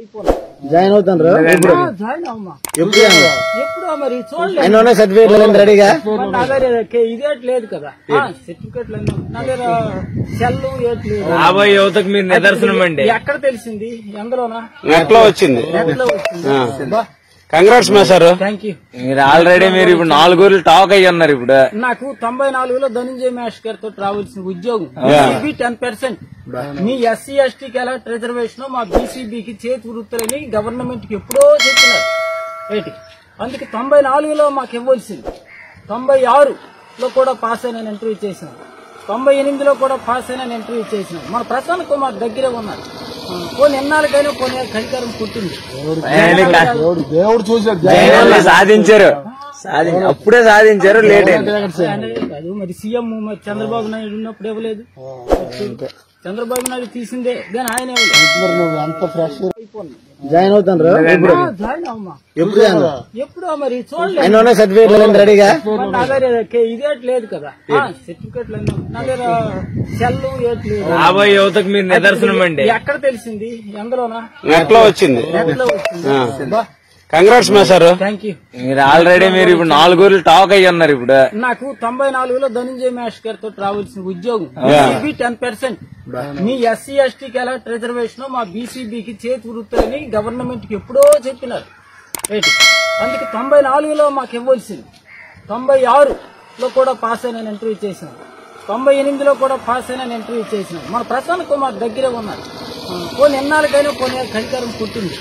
Join అవుతాను ఎప్పుడు మరి చూడండి ఆయన సర్టిఫికేట్ రెడీగా ఇదే లేదు కదా సర్టిఫికేట్లు నా దగ్గర సెల్ యువతకు మీరు నిదర్శనం అండి. ఎక్కడ తెలిసింది ఎందులోనా నెట్ లో వచ్చింది. కంగ్రాట్స్ మా సార్. Thank you. మీరు ఆల్రెడీ మీరు ఇప్పుడు 4 ఊర్లు టాక్ అయ్యి ఉన్నారు. ఇప్పుడు నాకు 94లో ధనంజయ మేష్ గారితో రావాల్సిన ఉద్యోగం 10%. మీ ఎస్సీ ఎస్టీకి ఎలా రిజర్వేషన్ మా బీసీబీకి చేతి వృత్తులని గవర్నమెంట్ కి ఎప్పుడో చెప్పినారు ఏంటి. అందుకే 94లో మాకు ఇవ్వాల్సింది. 96లో కూడా పాస్ అయిన ఇంటర్వ్యూ చేసిన, 98లో కూడా పాస్ అయిన ఇంటర్వ్యూ చేసిన. మన ప్రశాంత్ కుమార్ దగ్గరే ఉన్నారు. కొన్ని ఎన్నాళ్ళకైనా కొన్ని అధికారం పుట్టింది. దేవుడు చూసాడు, సాధించారు. అప్పుడే సాధించారు, లేట్ అయింది కాదు. మరి సీఎం మరి చంద్రబాబు నాయుడు ఉన్నప్పుడు ఇవ్వలేదు. చంద్రబాబు నాయుడు తీసిందే కానీ ఆయన జాయిన్ అవుతాను జాయిన్ అమ్మా. ఎప్పుడు మరి చూడండి ఆయన సర్టిఫికేట్ రెడీగా నా దగ్గర ఇదే లేదు కదా సర్టిఫికేట్లు నా దగ్గర సెల్ యువతకు మీరు నిదర్శనం అండి. ఎక్కడ తెలిసింది ఎందులోనా నెట్ లో వచ్చింది. కంగ్రాట్స్ మా సార్. Thank you. మీరు ఆల్రెడీ మీరు ఇప్పుడు 4 ఊర్లు టాక్ అయ్యి ఉన్నారు. ఇప్పుడు నాకు 94లో ధనంజయ మేష్ గారితో రావాల్సిన ఉద్యోగం 10%. మీ ఎస్సీ ఎస్టీకి ఎలా రిజర్వేషన్ మా బీసీబీకి చేతి వృత్తులని గవర్నమెంట్ కి ఎప్పుడో చెప్పినారు ఏంటి. అందుకే 94లో మాకు ఇవ్వాల్సింది. 96లో కూడా పాస్ అయిన ఇంటర్వ్యూ చేసిన, 98లో కూడా పాస్ అయిన ఇంటర్వ్యూ చేసిన. మన ప్రశాంత్ కుమార్ దగ్గరే ఉన్నారు. కొన్ని ఎన్నాళ్ళకైనా కొన్ని అధికారం పుట్టింది.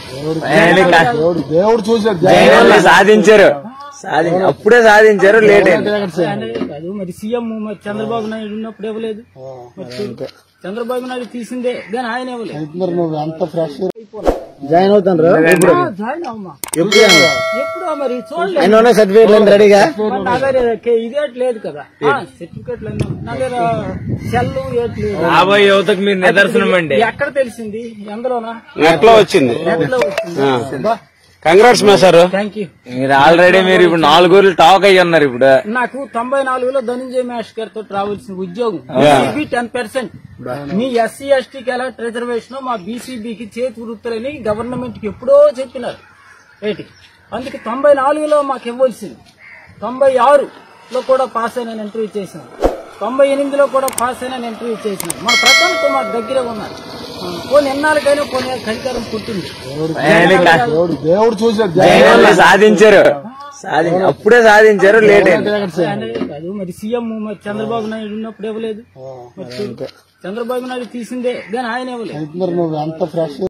దేవుడు చూసాడు, సాధించారు. అప్పుడే సాధించారు, లేట్ అయింది కాదు. మరి సీఎం మరి చంద్రబాబు నాయుడు ఉన్నప్పుడు ఇవ్వలేదు. చంద్రబాబు నాయుడు తీసిందే కానీ ఆయన ఇవ్వలేదు. జాయిన్ అవుతాను జాయిన్ అమ్మా. ఎప్పుడు మరి చూడండి ఆయన సర్టిఫికేట్ రెడీగా నా దగ్గర ఇదే లేదు కదా సర్టిఫికేట్లు నా దగ్గర సెల్ యువతకు మీరు నిదర్శనం అండి. ఎక్కడ తెలిసింది ఎందులోనా నెట్ లో వచ్చింది. కంగ్రాట్స్ మా సార్. Thank you. మీరు ఆల్రెడీ మీరు ఇప్పుడు 4 ఊర్లు టాక్ అయ్యి ఉన్నారు. ఇప్పుడు నాకు 94లో ధనంజయ మేష్ గారితో రావాల్సిన ఉద్యోగం 10%. మీ ఎస్సీ ఎస్టీకి ఎలా రిజర్వేషన్ మా బీసీబీకి చేతి వృత్తులని గవర్నమెంట్ కి ఎప్పుడో చెప్పినారు ఏంటి. అందుకే 94లో మాకు ఇవ్వాల్సింది. 96లో కూడా పాస్ అయిన ఇంటర్వ్యూ చేసిన, 98లో కూడా పాస్ అయిన ఇంటర్వ్యూ చేసిన. మన ప్రశాంత్ కుమార్ దగ్గరే ఉన్నారు. కొన్ని ఎన్నాళ్ళకైనా కొన్ని అధికారం పుట్టింది. దేవుడు చూసాడు, సాధించారు. అప్పుడే సాధించారు, లేట్ అయింది కాదు. మరి సీఎం మరి చంద్రబాబు నాయుడు ఉన్నప్పుడు ఇవ్వలేదు. చంద్రబాబు నాయుడు తీసిందే కానీ ఆయన ఇవ్వలేదు.